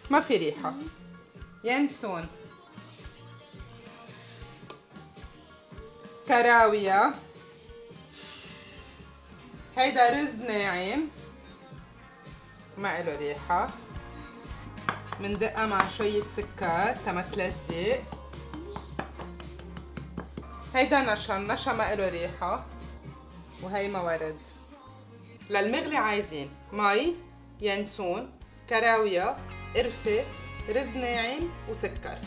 ما في ريحة. ينسون، كراوية، هيدا رز ناعم ما إله ريحة، مندقها مع شوية سكر تما تلزق. هيدا نشا ما إله ريحة، وهي موارد. للمغلي عايزين مي، ينسون، كراوية، قرفة، رز ناعم وسكر.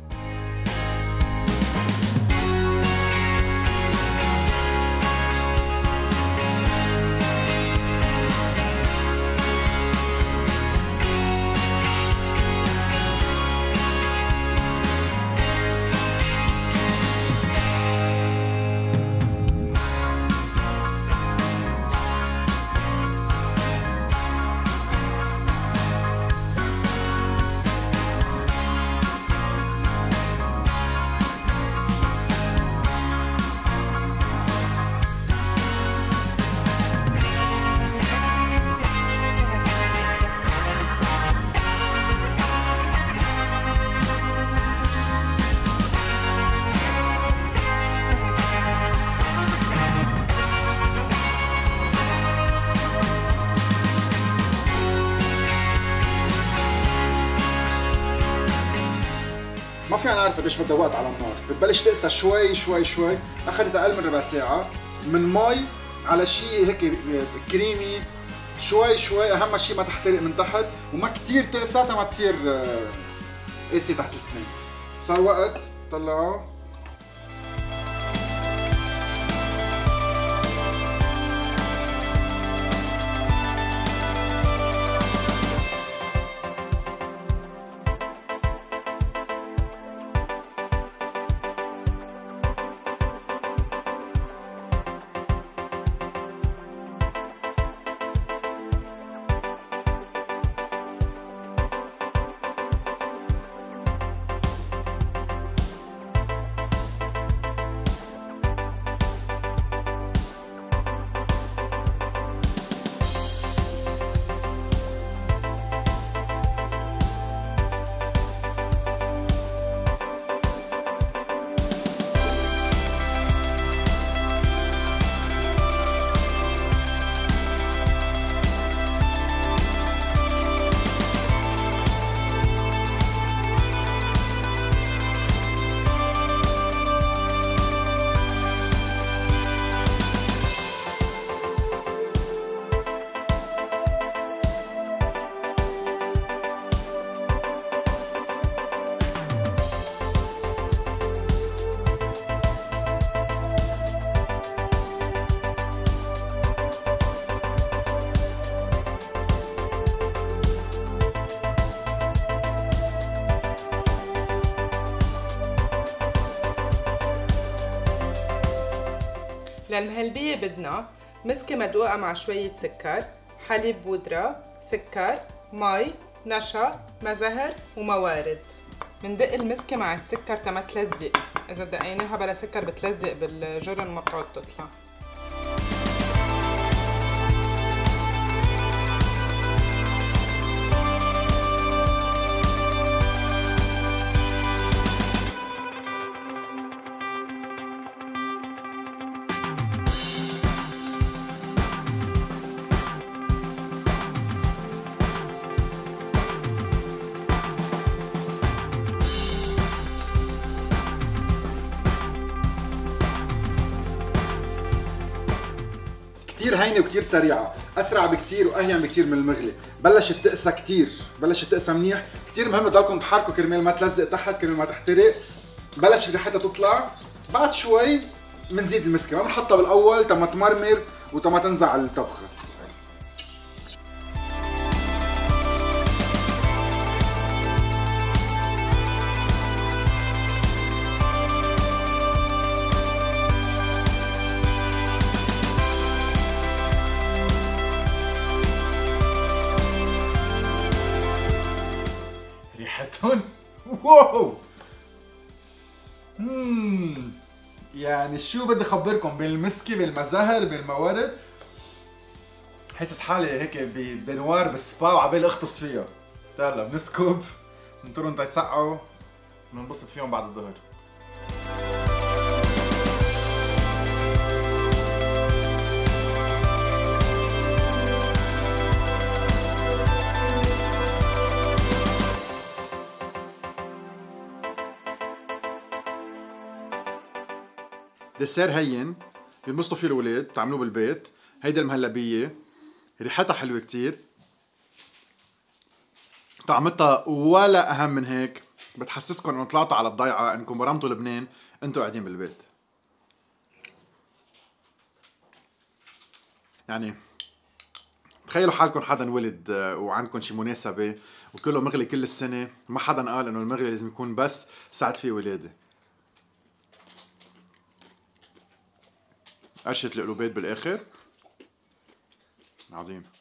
ما فينا نعرف قديش بدها وقت على النار، بتبلش تقسى شوي شوي شوي، اخذت اقل من ربع ساعة، من مي على شيء هيك كريمي شوي شوي، اهم شيء ما تحترق من تحت، وما كثير تقسى ما تصير قاسي تحت السنين. صار وقت طلعه. للمهلبية بدنا مسكة مدقوقة مع شوية سكر، حليب بودرة، سكر، مي، نشا، مزهر وموارد. مندق المسكة مع السكر تما تلزق، إذا دقيناها بلا سكر بتلزق بالجرن ما بتعود تطلع. كتير هينه وكتير سريعه، اسرع بكتير واهين بكتير من المغلي. بلشت تقسى كتير، بلشت تقسى منيح، كتير مهم تضلكم تحركوا كرمال ما تلزق تحت، كرمال ما تحترق. بلشت ريحتها تطلع، بعد شوي بنزيد المسكه، ما بنحطها بالاول تما تمرمر وتما تنزع الطبخه. ريحتهم واو. يعني شو بدي اخبركم، بالمسكي بالمزهر بالموارد، حاسس حالي هيك بنوار بالسبا وعبالي اغطس فيها. هلا بنسكب ننطرهم تيسقعوا وننبسط فيهم بعد الظهر. ديسير هين بينبسطوا فيه الاولاد، بتعملوه بالبيت. هيدي المهلبيه، ريحتها حلوه كتير، طعمتها ولا اهم من هيك. بتحسسكم انه طلعتوا على الضيعه، انكم برمتوا لبنان انتوا قاعدين بالبيت. يعني تخيلوا حالكم حدا ولد وعندكم شي مناسبه وكله مغلي كل السنه، ما حدا قال انه المغلي لازم يكون بس ساعة فيه ولاده. قرشة القلوبات بالاخر عظيم.